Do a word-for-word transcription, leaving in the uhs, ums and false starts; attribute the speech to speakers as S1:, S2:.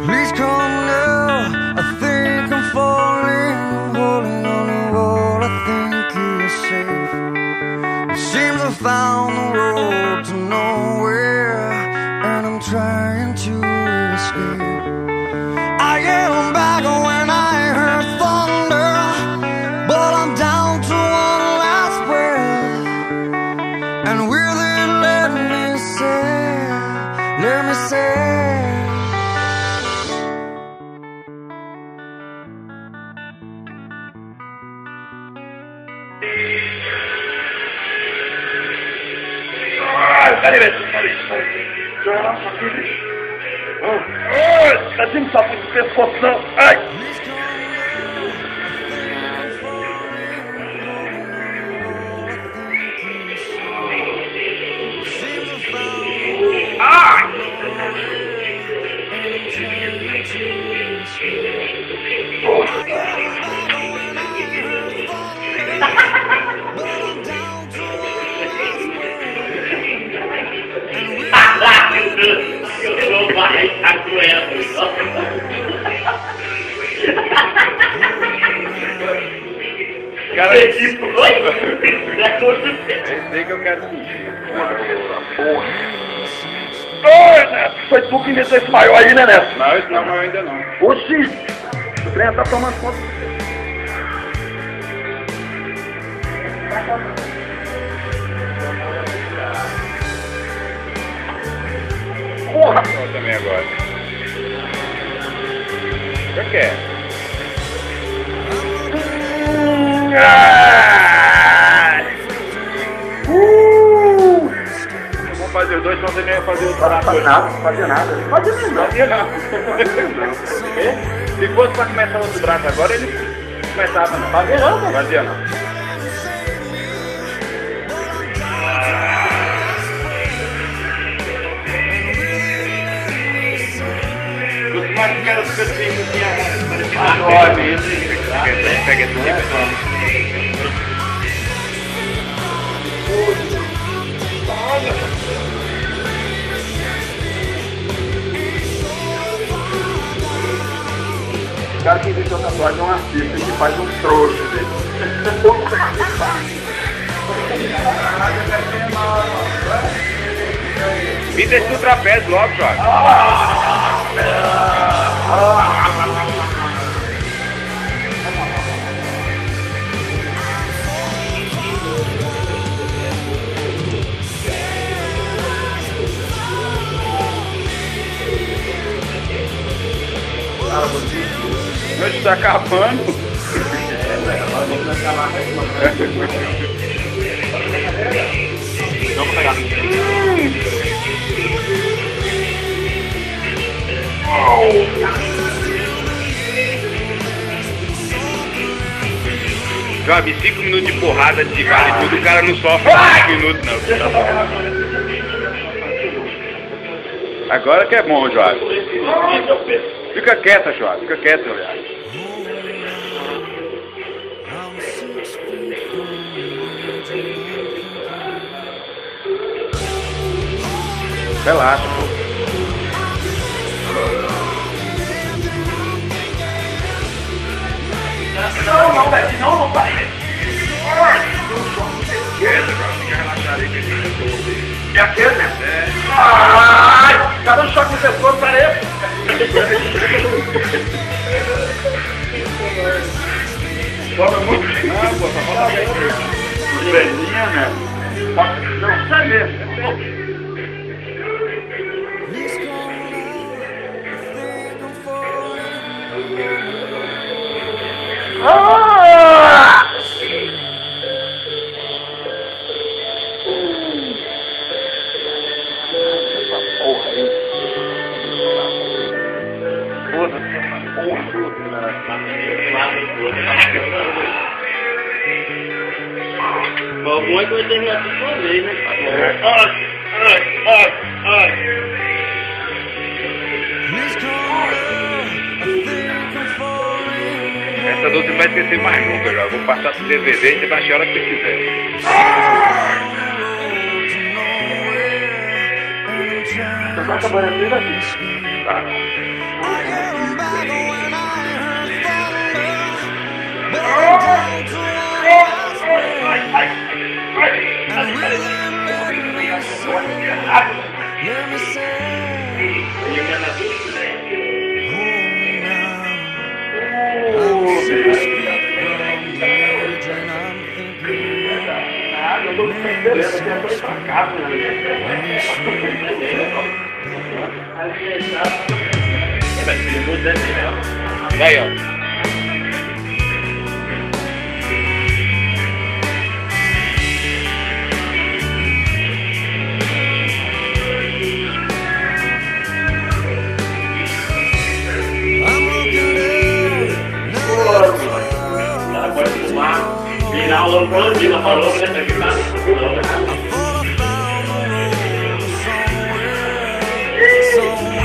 S1: Please come now, I think I'm falling. I'm holding on the wall, I think you're safe. It seems I found the road to nowhere, and I'm trying to escape. I get back when I heard thunder, but I'm down to one last breath. And with it, let me say, let me say,
S2: cadê esse? Cadê esse? Nossa, que bicho. Ai, cadê esse sapo de pescoço? Não. Ai! Ai!
S3: Eu vou arrastar com ela.
S2: Cara,
S3: que foi? Já aconteceu.
S2: É isso aí que eu quero sentir. Porra. Oi, Neto. Foi tu que inventou esse maior aí, né, Neto?
S4: Não, isso não é maior ainda não.
S2: Oxi! O trem tá tomando conta. Porra!
S4: Eu também agora. Por quê?
S2: Uh!
S4: Vamos fazer os dois, senão você nem vai fazer o
S2: Não fazia nada, não fazia nada. Não fazia nada.
S4: Fazia não. Se fosse pra começar outro braço agora, ele começava não.
S2: Fazia não,
S4: Fazia não.
S3: Mas eu quero que eu tenha que tinha.
S4: Olha isso. Pega esse tipo.
S2: O cara que inventou tatuagem é um artista que faz um trouxa dele.
S4: Me deixa no trapézio logo, Jorge. Hoje tá acabando.
S3: Vamos pegar.
S4: Job, cinco minutos de porrada de vale tudo, o cara não sofre cinco minutos não. Agora que é bom, Job. Fica quieta, Job, fica quieta, olhar. Relaxa, pô.
S2: Não, não, velho, não, não, pai.
S4: Quieta, Job, fica relaxado aí, que
S2: É aquele, né? É. Ai, tá dando choque no pescoço, parece.
S4: Toma muito. Não, pô, só falta bem.
S2: Velhinha, né? Não, sai mesmo. Ah! Essa porra aí. Foda-se essa porra.
S3: O bom é que vai terminar tudo de uma vez, né?
S2: Ai, ai, ai, ai.
S4: Essa dor você vai esquecer mais nunca, já. Vou passar pro D V D e você vai achar a hora que você quiser.
S2: Tá tá acabando assim daqui. Tá. Eu tô sem beleza, aqui é só ir pra casa,
S4: Vai, ó.
S3: Virar o lambrão, vira para o lambrão, né? Virar o lambrão.